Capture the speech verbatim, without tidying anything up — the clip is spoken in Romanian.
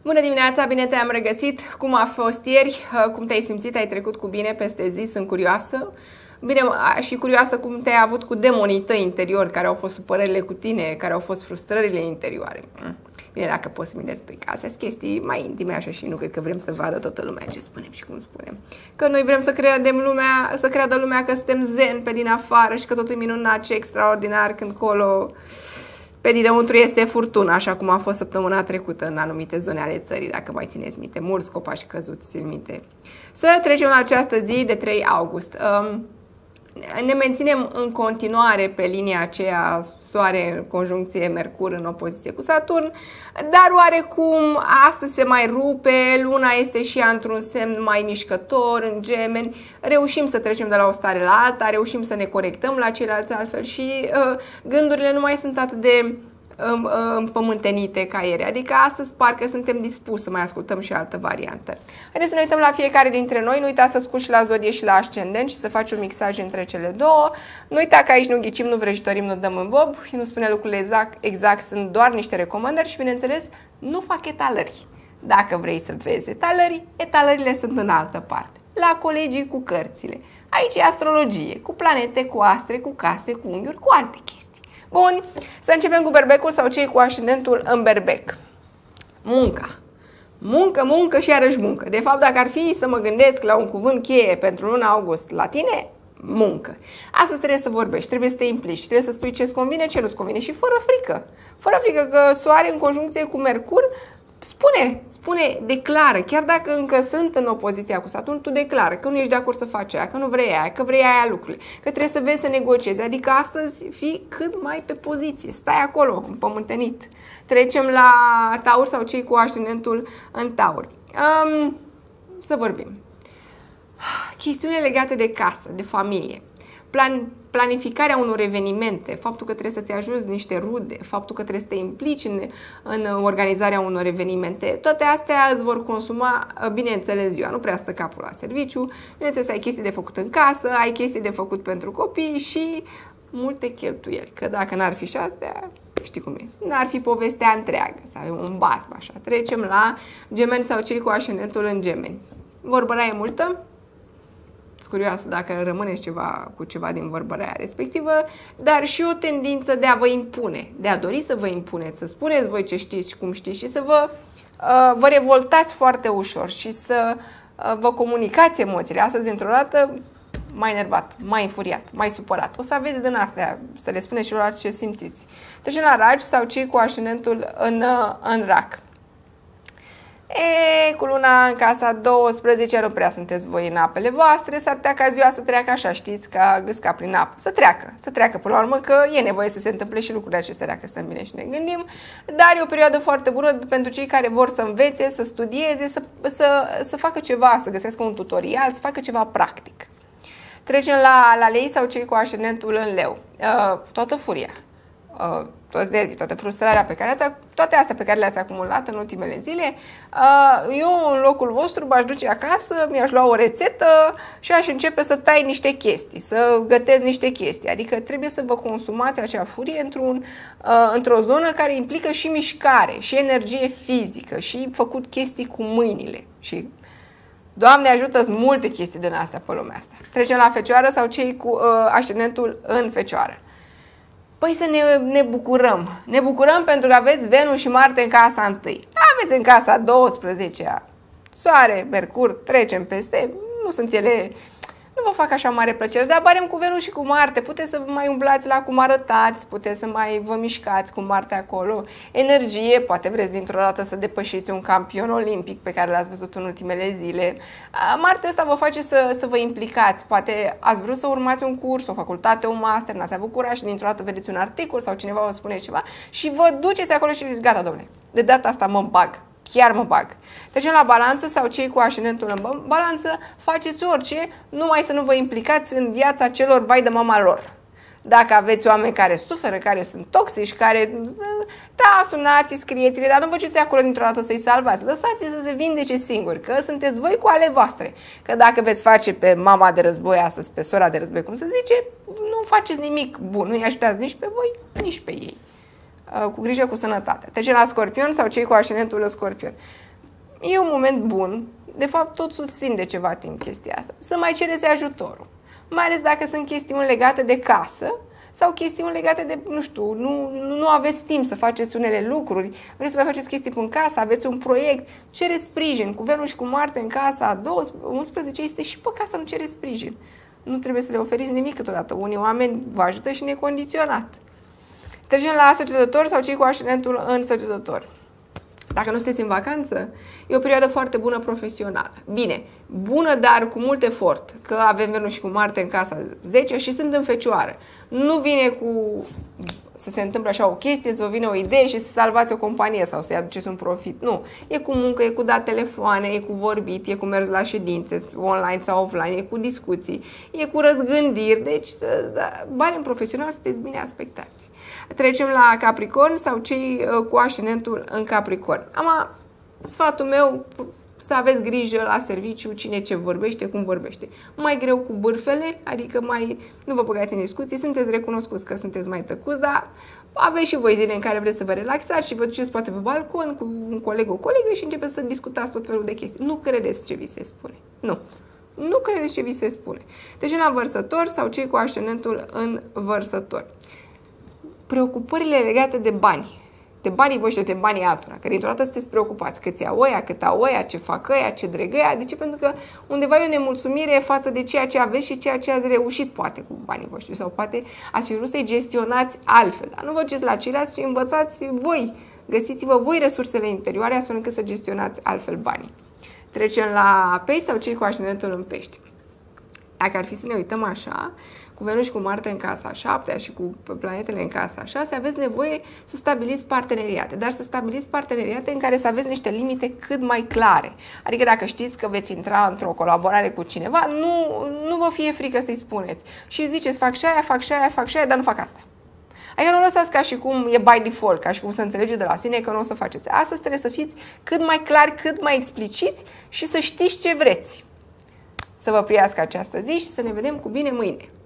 Bună dimineața, bine te-am regăsit! Cum a fost ieri? Cum te-ai simțit? Ai trecut cu bine peste zi? Sunt curioasă. Bine, și curioasă cum te-ai avut cu demonii tăi interiori, care au fost supărările cu tine, care au fost frustrările interioare. Bine, dacă poți să mi le spui, că astea sunt chestii mai intime așa și nu cred că vrem să vadă toată lumea ce spunem și cum spunem. Că noi vrem să credem lumea, să creadă lumea că suntem zen pe din afară și că totul e minunat și extraordinar când colo pe dinăuntru este furtuna, așa cum a fost săptămâna trecută în anumite zone ale țării, dacă mai țineți minte, mulți copaci căzuți, țin minte. Să trecem la această zi de trei august. Um, ne menținem în continuare pe linia aceea Soare în conjuncție Mercur în opoziție cu Saturn, dar oarecum astăzi se mai rupe, luna este și ea într-un semn mai mișcător, în Gemeni, reușim să trecem de la o stare la alta, reușim să ne corectăm la ceilalți altfel și uh, gândurile nu mai sunt atât de împământenite ca ieri, adică astăzi parcă suntem dispuși să mai ascultăm și altă variantă. Haideți să ne uităm la fiecare dintre noi, nu uita să scuși și la zodie și la ascendent și să faci un mixaj între cele două. Nu uita că aici nu ghicim, nu vrăjitorim, nu dăm în bob, nu spune lucrurile exact, exact, sunt doar niște recomandări și bineînțeles nu fac etalări. Dacă vrei să vezi etalări, etalările sunt în altă parte, la colegii cu cărțile. Aici e astrologie, cu planete, cu astre, cu case, cu unghiuri, cu alte chestii. Bun, să începem cu berbecul sau cei cu ascendentul în berbec. Munca. Muncă, muncă și iarăși muncă. De fapt, dacă ar fi să mă gândesc la un cuvânt cheie pentru luna august la tine, muncă. Asta trebuie să vorbești, trebuie să te implici, trebuie să spui ce-ți convine, ce nu-ți convine și fără frică. Fără frică că Soare în conjuncție cu Mercur, spune, spune, declară, chiar dacă încă sunt în opoziția cu Saturn, tu declară că nu ești de acord să faci aia, că nu vrei aia, că vrei aia lucrurile, că trebuie să vezi să negociezi, adică astăzi fii cât mai pe poziție, stai acolo, împământenit. Trecem la Taur sau cei cu ascendentul în Taur. Um, să vorbim. Chestiune legate de casă, de familie. Plan, planificarea unor evenimente, faptul că trebuie să-ți ajuți niște rude, faptul că trebuie să te implici în, în organizarea unor evenimente, toate astea îți vor consuma, bineînțeles, ziua. Nu prea stă capul la serviciu, bineînțeles, ai chestii de făcut în casă, ai chestii de făcut pentru copii și multe cheltuieli, că dacă n-ar fi și astea, știi cum e, n-ar fi povestea întreagă, să avem un basm așa. Trecem la Gemeni sau cei cu ascendentul în Gemeni. Vorbăraie multă. Curioasă dacă rămâneți ceva cu ceva din vorbărea respectivă, dar și o tendință de a vă impune, de a dori să vă impuneți, să spuneți voi ce știți și cum știți și să vă, uh, vă revoltați foarte ușor și să uh, vă comunicați emoțiile. Astăzi, dintr-o dată, mai enervat, mai înfuriat, mai supărat. O să aveți din astea, să le spuneți celorlalți ce simțiți. Trecem la Ragi sau cei cu ascendentul în, uh, în Rac. E, cu luna în casa douăsprezece nu prea sunteți voi în apele voastre, s-ar putea ca ziua să treacă așa, știți, ca gâsca prin apă. Să treacă, să treacă până la urmă, că e nevoie să se întâmple și lucrurile acestea dacă stăm bine și ne gândim, dar e o perioadă foarte bună pentru cei care vor să învețe, să studieze, să, să, să facă ceva, să găsească un tutorial, să facă ceva practic. Trecem la, la Lei sau cei cu ascendentul în Leu. Uh, toată furia. Uh, toți nervii, toată frustrarea pe care ați, toate astea pe care le-ați acumulat în ultimele zile, uh, eu în locul vostru m-aș duce acasă, mi-aș lua o rețetă și aș începe să tai niște chestii, să gătesc niște chestii. Adică trebuie să vă consumați acea furie într-un, uh, într-o zonă care implică și mișcare, și energie fizică, și făcut chestii cu mâinile. Și Doamne ajută-ți multe chestii din astea pe lumea asta. Trecem la Fecioară sau cei cu uh, ascendentul în Fecioară. Păi să ne, ne bucurăm. Ne bucurăm pentru că aveți Venus și Marte în casa întâi. Aveți în casa a douăsprezecea Soare, Mercur, trecem peste. Nu sunt ele, nu vă fac așa mare plăcere, dar barem cu Venus și cu Marte. Puteți să mai umblați la cum arătați, puteți să mai vă mișcați cu Marte acolo. Energie, poate vreți dintr-o dată să depășiți un campion olimpic pe care l-ați văzut în ultimele zile. Marte ăsta vă face să, să vă implicați. Poate ați vrut să urmați un curs, o facultate, un master, n-ați avut curaj și dintr-o dată vedeți un articol sau cineva vă spune ceva și vă duceți acolo și ziceți, gata, domnule, de data asta mă bag. Chiar mă bag. Trecem la Balanță sau cei cu ascendentul în Balanță, faceți orice, numai să nu vă implicați în viața celor vai de mama lor. Dacă aveți oameni care suferă, care sunt toxici, care, da, sunați, scrieți-le, dar nu vă duceți acolo dintr-o dată să-i salvați. Lăsați-i să se vindece singuri, că sunteți voi cu ale voastre. Că dacă veți face pe mama de război astăzi, pe sora de război, cum se zice, nu faceți nimic bun, nu-i ajutați nici pe voi, nici pe ei. Cu grijă cu sănătatea. Trecem la Scorpion sau cei cu ascendentul în Scorpion. e un moment bun, de fapt tot susțin de ceva timp chestia asta, să mai cereți ajutorul. Mai ales dacă sunt chestiuni legate de casă sau chestiuni legate de, nu știu, nu, nu aveți timp să faceți unele lucruri, vreți să mai faceți chestii în casă, aveți un proiect, cereți sprijin. Cu Venus și cu Marte în casa unsprezece este și pe casă, nu cereți sprijin. Nu trebuie să le oferiți nimic câteodată. Unii oameni vă ajută și necondiționat. Trecem la săgetători sau cei cu ascendentul în săgetător. Dacă nu sunteți în vacanță, e o perioadă foarte bună profesională. Bine, bună, dar cu mult efort, că avem Venus și cu Marte în casa zece și sunt în Fecioară. Nu vine cu să se întâmple așa o chestie, să vă vină o idee și să salvați o companie sau să-i aduceți un profit. Nu. E cu muncă, e cu dat telefoane, e cu vorbit, e cu mers la ședințe, online sau offline, e cu discuții, e cu răzgândiri. Deci, da, bani în profesional, sunteți bine aspectați. Trecem la Capricorn sau cei cu ascendentul în Capricorn. Am sfatul meu, să aveți grijă la serviciu cine ce vorbește, cum vorbește. Mai greu cu bârfele, adică mai nu vă băgați în discuții, sunteți recunoscuți că sunteți mai tăcuți, dar aveți și voi zile în care vreți să vă relaxați și vă duceți poate pe balcon cu un coleg, o colegă și începeți să discutați tot felul de chestii. Nu credeți ce vi se spune. Nu. Nu credeți ce vi se spune. Deci la Vărsător sau cei cu ascendentul în Vărsător. Preocupările legate de bani. De banii voștri, de banii altora, că dintr-o dată sunteți preocupați câți au ăia, cât au ăia, ce fac ăia, ce dreg ăia. De ce? Pentru că undeva e o nemulțumire față de ceea ce aveți și ceea ce ați reușit poate cu banii voștri sau poate ați fi vrut să-i gestionați altfel. Dar nu vă duceți la ceilalți și învățați voi, găsiți-vă voi resursele interioare astfel încât să gestionați altfel banii. Trecem la pești sau cei cu ascendentul în pești. Dacă ar fi să ne uităm așa, cu Venus și cu Marte în casa a șaptea și cu planetele în casa a șasea, aveți nevoie să stabiliți parteneriate, dar să stabiliți parteneriate în care să aveți niște limite cât mai clare. Adică dacă știți că veți intra într-o colaborare cu cineva, nu, nu vă fie frică să-i spuneți. Și ziceți, fac și aia, fac și aia, fac și aia, dar nu fac asta. Adică nu lăsați ca și cum e by default, ca și cum să înțelegeți de la sine că nu o să faceți. Astăzi trebuie să fiți cât mai clari, cât mai expliciți și să știți ce vreți. Să vă priască această zi și să ne vedem cu bine mâine.